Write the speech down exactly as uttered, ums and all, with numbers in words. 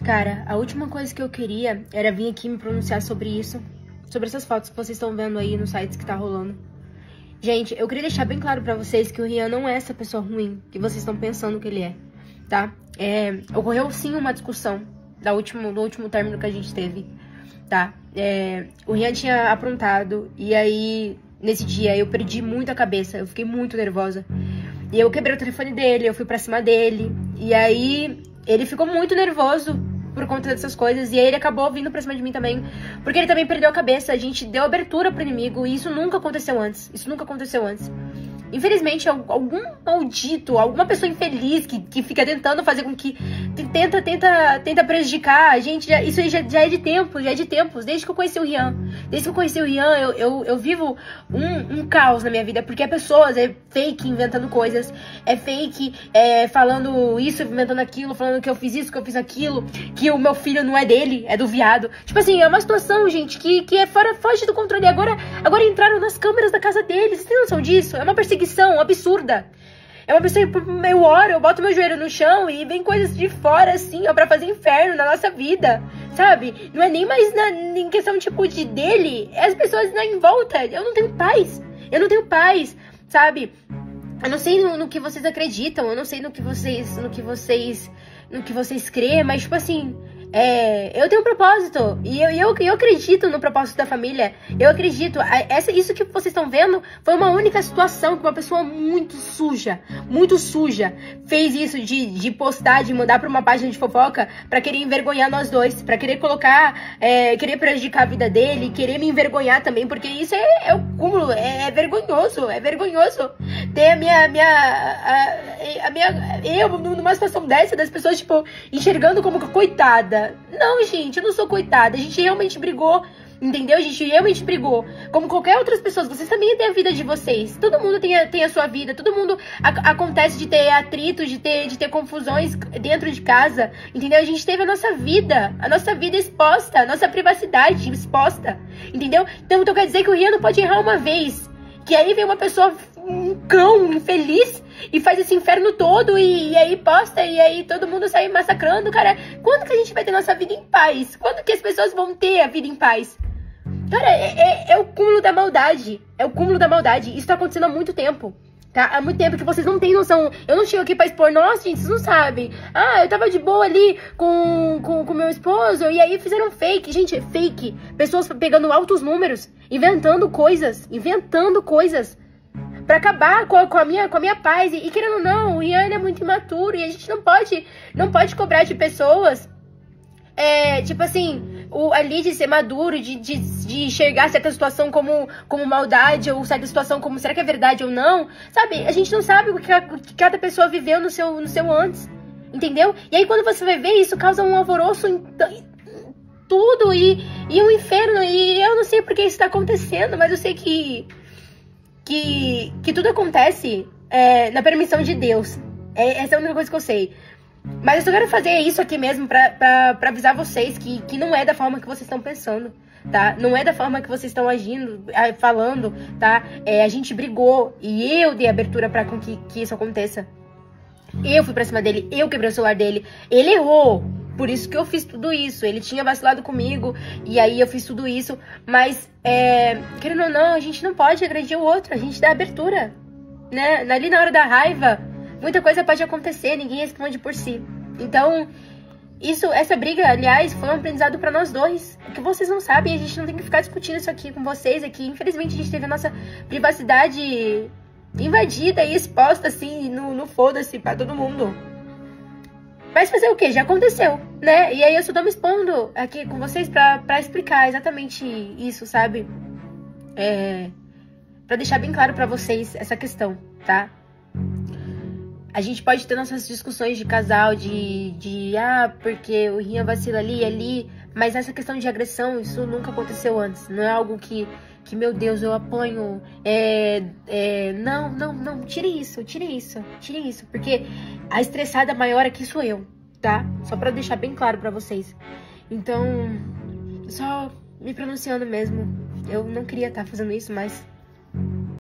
Cara, a última coisa que eu queria era vir aqui me pronunciar sobre isso, sobre essas fotos que vocês estão vendo aí nos sites que tá rolando. Gente, eu queria deixar bem claro pra vocês que o Rian não é essa pessoa ruim que vocês estão pensando que ele é, tá? É, ocorreu sim uma discussão da último, do último término que a gente teve, tá? É, o Rian tinha aprontado e aí, nesse dia, eu perdi muito a cabeça, eu fiquei muito nervosa. E eu quebrei o telefone dele, eu fui pra cima dele, e aí ele ficou muito nervoso por conta dessas coisas, e aí ele acabou vindo pra cima de mim também, porque ele também perdeu a cabeça, a gente deu abertura pro inimigo, e isso nunca aconteceu antes, isso nunca aconteceu antes. Infelizmente, algum maldito, alguma pessoa infeliz que, que fica tentando fazer com que... Tenta, tenta, tenta prejudicar a gente. Já, isso aí já, já é de tempo, já é de tempos. Desde que eu conheci o Rian. Desde que eu conheci o Rian, eu, eu, eu vivo um, um caos na minha vida. Porque é pessoas, é fake inventando coisas. É fake é, falando isso, inventando aquilo. Falando que eu fiz isso, que eu fiz aquilo. Que o meu filho não é dele, é do viado. Tipo assim, é uma situação, gente, que, que é fora, foge do controle. Agora, agora entraram nas câmeras da casa deles. Vocês têm noção disso? É uma perseguição absurda. É uma pessoa que eu oro, eu boto meu joelho no chão e vem coisas de fora, assim, ó, pra fazer inferno na nossa vida, sabe? Não é nem mais na, em questão, tipo, de dele, é as pessoas na, em volta. Eu não tenho paz, eu não tenho paz, sabe? Eu não sei no, no que vocês acreditam, eu não sei no que vocês, no que vocês, no que vocês creem, mas, tipo assim... É, eu tenho um propósito, e eu, eu, eu acredito no propósito da família, eu acredito, essa, isso que vocês estão vendo foi uma única situação que uma pessoa muito suja, muito suja, fez isso de, de postar, de mandar pra uma página de fofoca pra querer envergonhar nós dois, pra querer colocar, é, querer prejudicar a vida dele, querer me envergonhar também, porque isso é, é o cúmulo, é, é vergonhoso, é vergonhoso ter a minha, minha, a, a minha, eu numa situação dessa, das pessoas, tipo, enxergando como coitada. Não, gente, eu não sou coitada. A gente realmente brigou, entendeu? A gente realmente brigou. Como qualquer outras pessoas, vocês também têm a vida de vocês. Todo mundo tem a, tem a sua vida. Todo mundo a, acontece de ter atritos, de ter, de ter confusões dentro de casa, entendeu? A gente teve a nossa vida, a nossa vida exposta, a nossa privacidade exposta, entendeu? Então, então quer dizer que o Rian não pode errar uma vez. Que aí vem uma pessoa, um cão infeliz, e faz esse inferno todo, e, e aí posta, e aí todo mundo sai massacrando, cara. Quando que a gente vai ter nossa vida em paz? Quando que as pessoas vão ter a vida em paz? Cara, é, é, é o cúmulo da maldade. É o cúmulo da maldade. Isso tá acontecendo há muito tempo. Tá? Há muito tempo que vocês não têm noção. Eu não chego aqui pra expor, nossa, gente, vocês não sabem. Ah, eu tava de boa ali com, com, com meu esposo, e aí fizeram fake. Gente, é fake. Pessoas pegando altos números, inventando coisas, inventando coisas. Pra acabar com a, com a, minha, com a minha paz. E, e querendo ou não, o Rian é muito imaturo. E a gente não pode, não pode cobrar de pessoas, é, tipo assim, o, ali de ser maduro, de, de, de enxergar certa situação como, como maldade, ou certa situação como, será que é verdade ou não? Sabe, a gente não sabe o que, a, o que cada pessoa viveu no seu, no seu antes, entendeu? E aí quando você vai ver, isso causa um alvoroço em, em tudo e, e um inferno. E eu não sei por que isso tá acontecendo, mas eu sei que... Que, que tudo acontece é, na permissão de Deus. É, essa é a única coisa que eu sei. Mas eu só quero fazer isso aqui mesmo pra, pra, pra avisar vocês que, que não é da forma que vocês estão pensando, tá? Não é da forma que vocês estão agindo, falando, tá? É, a gente brigou e eu dei abertura pra com que, que isso aconteça. Eu fui pra cima dele, eu quebrei o celular dele. Ele errou. Por isso que eu fiz tudo isso. Ele tinha vacilado comigo, e aí eu fiz tudo isso. Mas, é, querendo ou não, a gente não pode agredir o outro. A gente dá abertura, né? Ali na hora da raiva, muita coisa pode acontecer. Ninguém responde por si. Então, isso, essa briga, aliás, foi um aprendizado pra nós dois. O que vocês não sabem, a gente não tem que ficar discutindo isso aqui com vocês aqui. Infelizmente, a gente teve a nossa privacidade invadida e exposta, assim, no, no foda-se pra todo mundo. Mas fazer o quê? Já aconteceu, né? E aí eu só tô me expondo aqui com vocês pra, pra explicar exatamente isso, sabe? É, pra deixar bem claro pra vocês essa questão, tá? A gente pode ter nossas discussões de casal, de, de ah, porque o Rian vacila ali e ali, mas essa questão de agressão, isso nunca aconteceu antes. Não é algo que, que meu Deus, eu apanho. É, é, não, não, não, tire isso, tire isso, tire isso, porque a estressada maior aqui sou eu, tá? Só pra deixar bem claro pra vocês. Então, só me pronunciando mesmo. Eu não queria estar fazendo isso, mas